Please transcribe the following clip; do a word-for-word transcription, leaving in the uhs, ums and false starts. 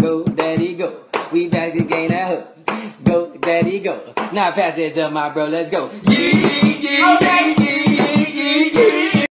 Go, daddy, go. We back to gain that hook. Go, daddy, go. Now pass it to my bro, let's go. Yee, yee, yee.